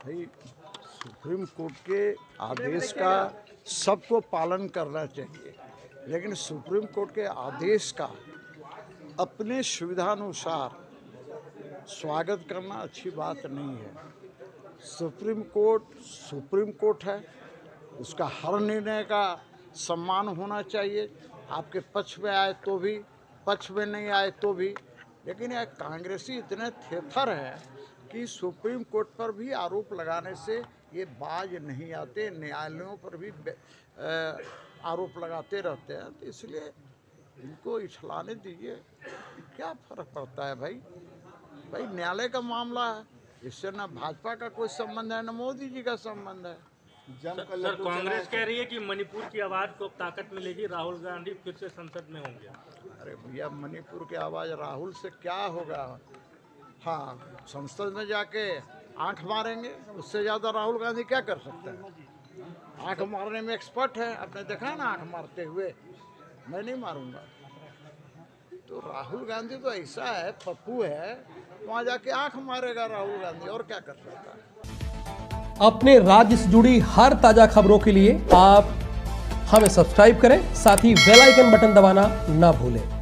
भाई supreme court के आदेश का सबको पालन करना चाहिए, लेकिन सुप्रीम कोर्ट के आदेश का अपने सुविधानुसार स्वागत करना अच्छी बात नहीं है। सुप्रीम कोर्ट है, उसका हर निर्णय का सम्मान होना चाहिए। आपके पक्ष में आए तो भी, पक्ष में नहीं आए तो भी। लेकिन यह कांग्रेसी इतने थेथर है कि सुप्रीम कोर्ट पर भी आरोप लगाने से ये बाज नहीं आते, न्यायालयों पर भी आरोप लगाते रहते हैं। तो इसलिए इनको इछलाने दीजिए, क्या फर्क पड़ता है भाई। न्यायालय का मामला है, इससे ना भाजपा का कोई संबंध है, ना मोदी जी का संबंध है। सर, कांग्रेस कह रही है कि मणिपुर की आवाज को ताकत मिलेगी, राहुल गांधी फिर से संसद में होंगे। अरे भैया, मणिपुर की आवाज़ राहुल से क्या होगा। हाँ, संसद में जाके आंख मारेंगे, उससे ज़्यादा राहुल गांधी क्या कर सकते हैं। आंख मारने में एक्सपर्ट है, आपने देखा ना आंख मारते हुए। मैं नहीं मारूंगा। तो राहुल गांधी तो ऐसा है, पप्पू है, वहाँ जाके आंख मारेगा राहुल गांधी, और क्या कर सकता है। अपने राज्य से जुड़ी हर ताजा खबरों के लिए आप हमें सब्सक्राइब करें, साथ ही बेल आइकन बटन दबाना ना भूलें।